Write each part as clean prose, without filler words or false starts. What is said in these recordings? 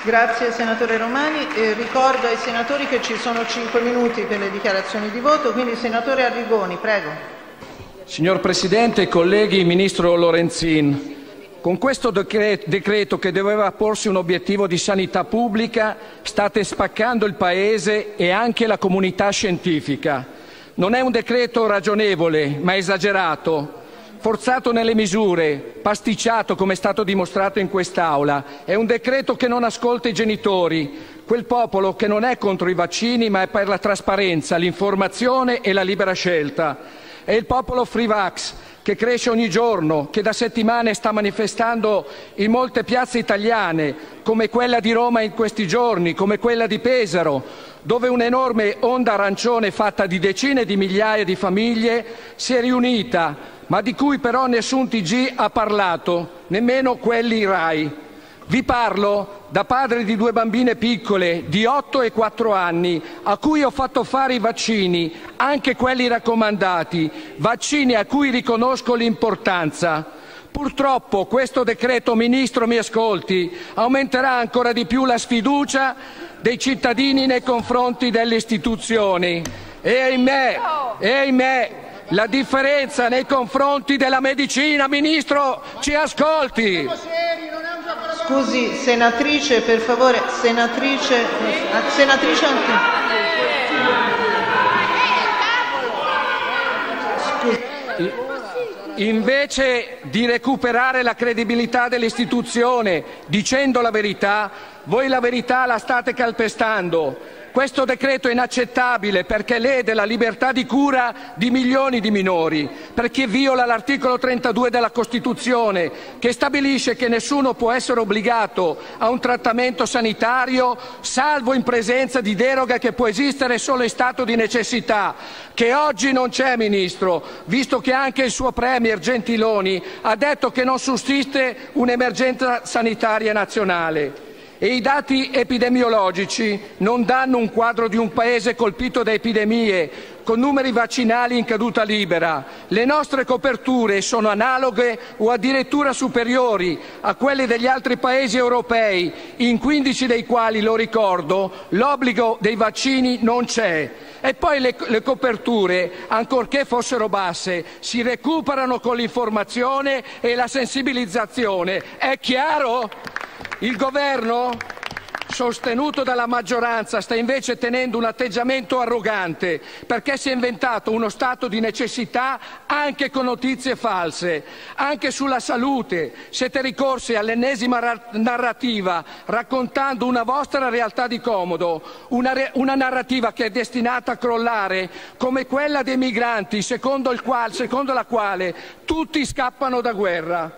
Grazie senatore Romani. Ricordo ai senatori che ci sono 5 minuti per le dichiarazioni di voto, quindi senatore Arrigoni, prego. Signor Presidente, colleghi, Ministro Lorenzin, con questo decreto che doveva porsi un obiettivo di sanità pubblica state spaccando il Paese e anche la comunità scientifica. Non è un decreto ragionevole, ma esagerato, forzato nelle misure, pasticciato come è stato dimostrato in quest'Aula. È un decreto che non ascolta i genitori, quel popolo che non è contro i vaccini ma è per la trasparenza, l'informazione e la libera scelta. È il popolo free vax che cresce ogni giorno, che da settimane sta manifestando in molte piazze italiane, come quella di Roma in questi giorni, come quella di Pesaro, dove un'enorme onda arancione fatta di decine di migliaia di famiglie si è riunita, ma di cui però nessun TG ha parlato, nemmeno quelli RAI. Vi parlo da padre di 2 bambine piccole di 8 e 4 anni a cui ho fatto fare i vaccini, anche quelli raccomandati, vaccini a cui riconosco l'importanza. Purtroppo questo decreto, Ministro, mi ascolti, aumenterà ancora di più la sfiducia dei cittadini nei confronti delle istituzioni e ahimè, la differenza nei confronti della medicina. Ministro, ci ascolti. Scusi, senatrice, per favore, senatrice Invece di recuperare la credibilità dell'istituzione dicendo la verità, voi la verità la state calpestando. Questo decreto è inaccettabile perché lede la libertà di cura di milioni di minori, perché viola l'articolo 32 della Costituzione, che stabilisce che nessuno può essere obbligato a un trattamento sanitario salvo in presenza di deroga che può esistere solo in stato di necessità, che oggi non c'è, Ministro, visto che anche il suo Premier Gentiloni ha detto che non sussiste un'emergenza sanitaria nazionale. E i dati epidemiologici non danno un quadro di un Paese colpito da epidemie, con numeri vaccinali in caduta libera. Le nostre coperture sono analoghe o addirittura superiori a quelle degli altri Paesi europei, in 15 dei quali, lo ricordo, l'obbligo dei vaccini non c'è. E poi le coperture, ancorché fossero basse, si recuperano con l'informazione e la sensibilizzazione. È chiaro? Il Governo, sostenuto dalla maggioranza, sta invece tenendo un atteggiamento arrogante perché si è inventato uno stato di necessità anche con notizie false. Anche sulla salute siete ricorsi all'ennesima narrativa raccontando una vostra realtà di comodo, una narrativa che è destinata a crollare come quella dei migranti secondo la quale tutti scappano da guerra.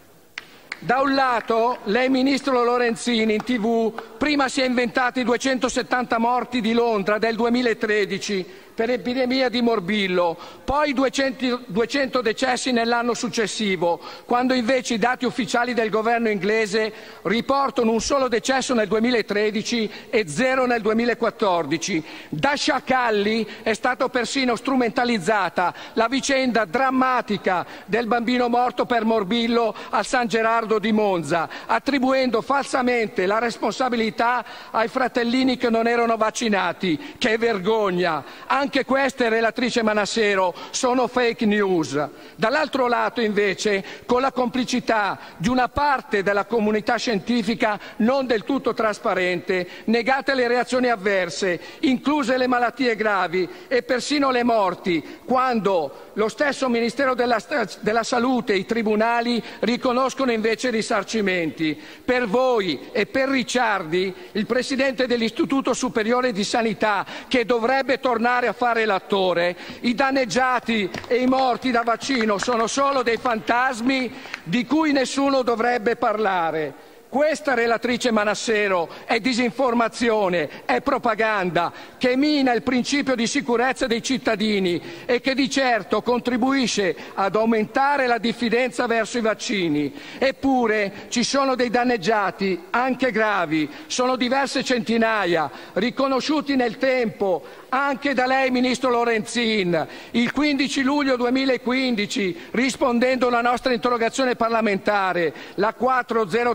Da un lato, lei, Ministro Lorenzin, in TV prima si è inventato i 270 morti di Londra del 2013 per epidemia di morbillo, poi 200 decessi nell'anno successivo, quando invece i dati ufficiali del governo inglese riportano un solo decesso nel 2013 e 0 nel 2014. Da sciacalli è stata persino strumentalizzata la vicenda drammatica del bambino morto per morbillo a San Gerardo di Monza, attribuendo falsamente la responsabilità ai fratellini che non erano vaccinati. Che vergogna! Anche queste, relatrice Manassero, sono fake news. Dall'altro lato, invece, con la complicità di una parte della comunità scientifica non del tutto trasparente, negate le reazioni avverse, incluse le malattie gravi e persino le morti, quando lo stesso Ministero della Salute e i tribunali riconoscono invece risarcimenti. Per voi e per Ricciardi, il presidente dell'Istituto Superiore di Sanità, che dovrebbe tornare a fare l'attore, i danneggiati e i morti da vaccino sono solo dei fantasmi di cui nessuno dovrebbe parlare. Questa, relatrice Manassero, è disinformazione, è propaganda che mina il principio di sicurezza dei cittadini e che di certo contribuisce ad aumentare la diffidenza verso i vaccini. Eppure ci sono dei danneggiati, anche gravi, sono diverse centinaia, riconosciuti nel tempo anche da lei, Ministro Lorenzin. Il 15 luglio 2015, rispondendo alla nostra interrogazione parlamentare, la 4036,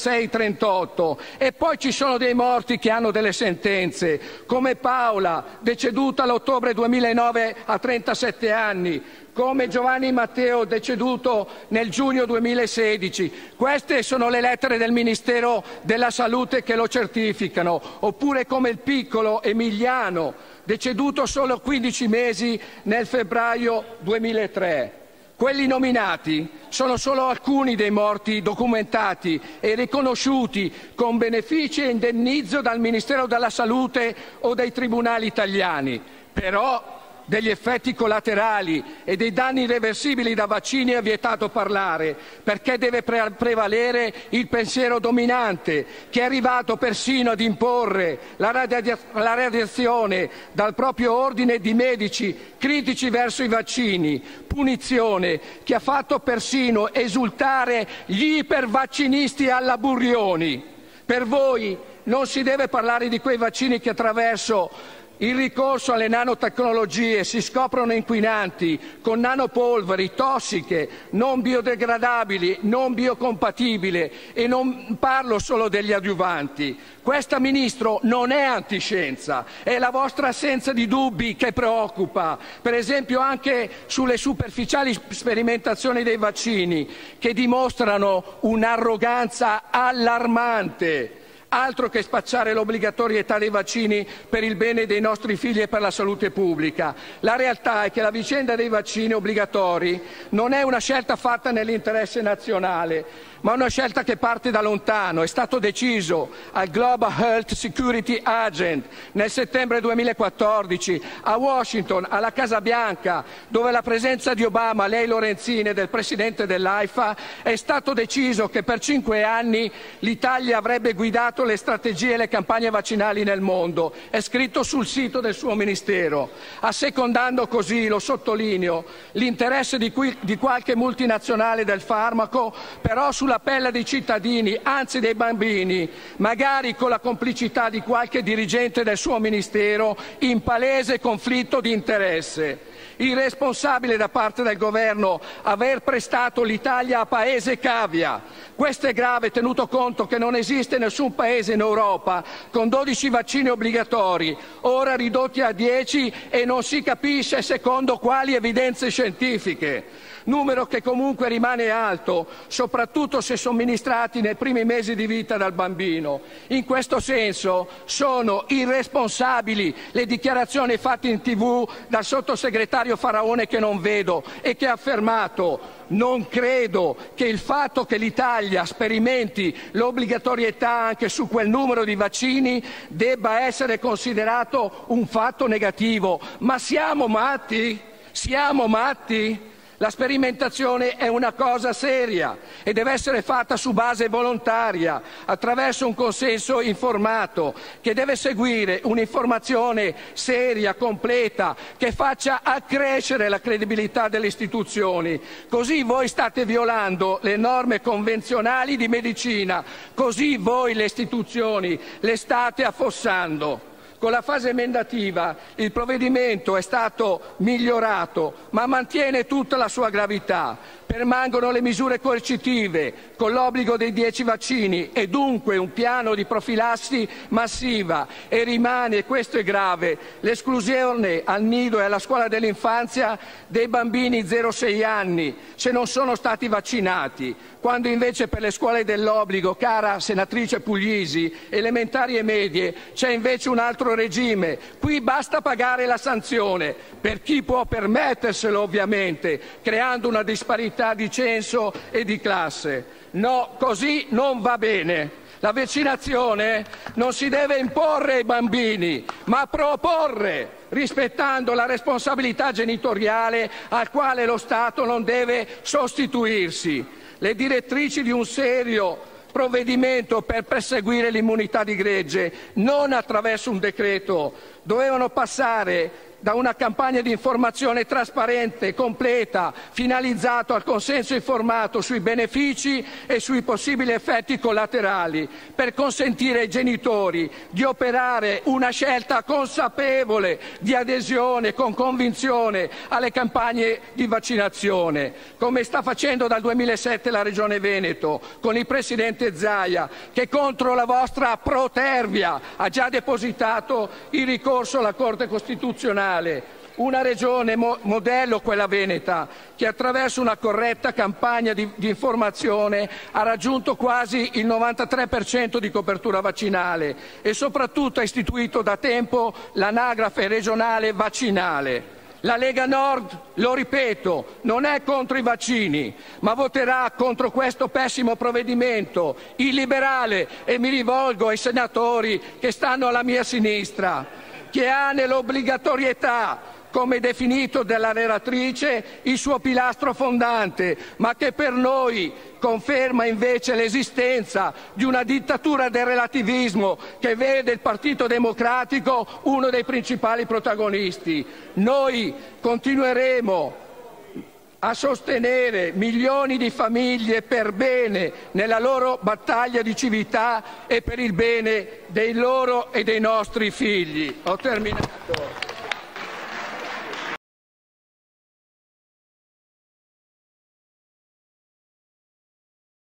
36-38. E poi ci sono dei morti che hanno delle sentenze, come Paola, deceduta l'ottobre 2009 a 37 anni, come Giovanni Matteo, deceduto nel giugno 2016. Queste sono le lettere del Ministero della Salute che lo certificano. Oppure come il piccolo Emiliano, deceduto solo 15 mesi nel febbraio 2003. Quelli nominati sono solo alcuni dei morti documentati e riconosciuti con benefici e indennizzo dal Ministero della Salute o dai tribunali italiani. Però degli effetti collaterali e dei danni irreversibili da vaccini è vietato parlare, perché deve prevalere il pensiero dominante, che è arrivato persino ad imporre la radiazione dal proprio ordine di medici critici verso i vaccini, punizione che ha fatto persino esultare gli ipervaccinisti alla Burioni. Per voi non si deve parlare di quei vaccini che attraverso il ricorso alle nanotecnologie si scoprono inquinanti, con nanopolveri tossiche, non biodegradabili, non biocompatibili, e non parlo solo degli adiuvanti. Questa, Ministro, non è antiscienza, è la vostra assenza di dubbi che preoccupa, per esempio anche sulle superficiali sperimentazioni dei vaccini, che dimostrano un'arroganza allarmante. Altro che spacciare l'obbligatorietà dei vaccini per il bene dei nostri figli e per la salute pubblica. La realtà è che la vicenda dei vaccini obbligatori non è una scelta fatta nell'interesse nazionale, ma una scelta che parte da lontano. È stato deciso al Global Health Security Agenda nel settembre 2014, a Washington, alla Casa Bianca, dove la presenza di Obama, lei Lorenzin, e del presidente dell'AIFA, è stato deciso che per 5 anni l'Italia avrebbe guidato le strategie e le campagne vaccinali nel mondo. È scritto sul sito del suo Ministero, assecondando così, lo sottolineo, l'interesse di qualche multinazionale del farmaco, però sulla pelle dei cittadini, anzi dei bambini, magari con la complicità di qualche dirigente del suo Ministero in palese conflitto di interesse. Irresponsabile da parte del Governo aver prestato l'Italia a paese cavia. Questo è grave, tenuto conto che non esiste nessun paese in Europa con 12 vaccini obbligatori, ora ridotti a 10, e non si capisce secondo quali evidenze scientifiche. Numero che comunque rimane alto, soprattutto se somministrati nei primi mesi di vita dal bambino. In questo senso sono irresponsabili le dichiarazioni fatte in TV dal sottosegretario Faraone, che non vedo, e che ha affermato: non credo che il fatto che l'Italia sperimenti l'obbligatorietà anche su quel numero di vaccini debba essere considerato un fatto negativo. Ma siamo matti? Siamo matti? La sperimentazione è una cosa seria e deve essere fatta su base volontaria, attraverso un consenso informato, che deve seguire un'informazione seria, completa, che faccia accrescere la credibilità delle istituzioni. Così voi state violando le norme convenzionali di medicina, così voi le istituzioni le state affossando. Con la fase emendativa il provvedimento è stato migliorato, ma mantiene tutta la sua gravità. Permangono le misure coercitive, con l'obbligo dei 10 vaccini e dunque un piano di profilassi massiva, e rimane, e questo è grave, l'esclusione al nido e alla scuola dell'infanzia dei bambini 0-6 anni se non sono stati vaccinati, quando invece per le scuole dell'obbligo, cara senatrice Puglisi, elementari e medie, c'è invece un altro regime. Qui basta pagare la sanzione, per chi può permetterselo ovviamente, creando una disparità di censo e di classe. No, così non va bene. La vaccinazione non si deve imporre ai bambini, ma proporre, rispettando la responsabilità genitoriale al quale lo Stato non deve sostituirsi. Le direttrici di un serio provvedimento per perseguire l'immunità di gregge, non attraverso un decreto, dovevano passare da una campagna di informazione trasparente e completa, finalizzato al consenso informato sui benefici e sui possibili effetti collaterali, per consentire ai genitori di operare una scelta consapevole di adesione con convinzione alle campagne di vaccinazione, come sta facendo dal 2007 la Regione Veneto, con il presidente Zaia, che contro la vostra protervia ha già depositato il ricorso alla Corte Costituzionale. Una regione modello, quella veneta, che attraverso una corretta campagna di informazione ha raggiunto quasi il 93% di copertura vaccinale e soprattutto ha istituito da tempo l'anagrafe regionale vaccinale. La Lega Nord, lo ripeto, non è contro i vaccini, ma voterà contro questo pessimo provvedimento illiberale, e mi rivolgo ai senatori che stanno alla mia sinistra, che ha nell'obbligatorietà, come definito dalla relatrice, il suo pilastro fondante, ma che per noi conferma invece l'esistenza di una dittatura del relativismo che vede il Partito Democratico uno dei principali protagonisti. Noi continueremo a sostenere milioni di famiglie per bene nella loro battaglia di civiltà e per il bene dei loro e dei nostri figli. Ho terminato.